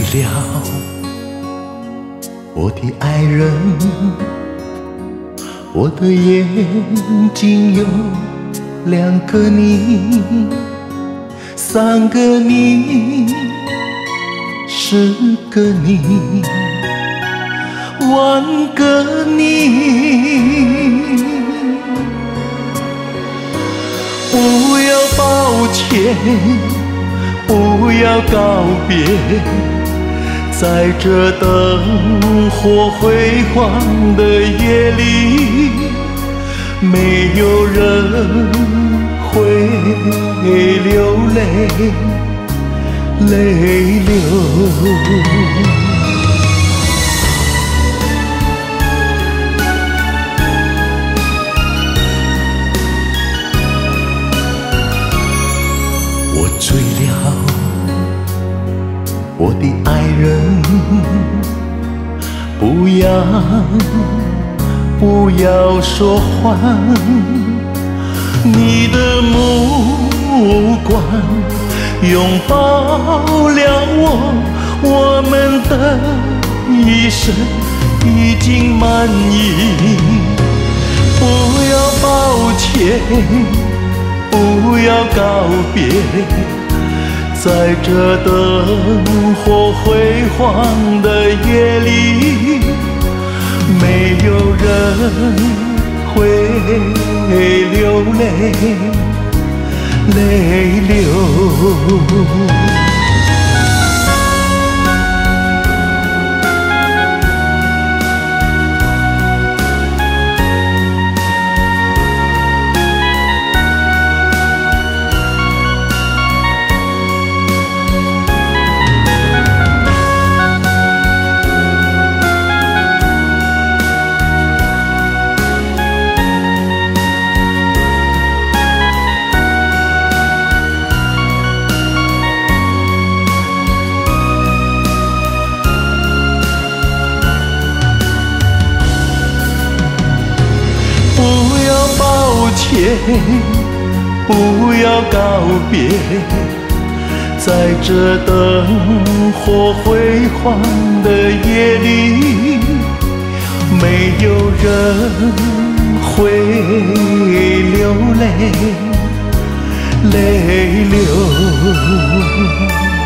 了我的爱人，我的眼睛有2个你，3个你，10个你，10000个你。不要抱歉，不要告别，在这灯火辉煌的夜里，没有人会流泪，泪流。我醉了我的爱人，不要说谎，你的目光拥抱了我们的一生已经满意。不要抱歉，不要告别，在这灯火辉煌的夜里，没有人会流泪，泪流。不要告别，在这灯火辉煌的夜里，没有人会流泪，泪流。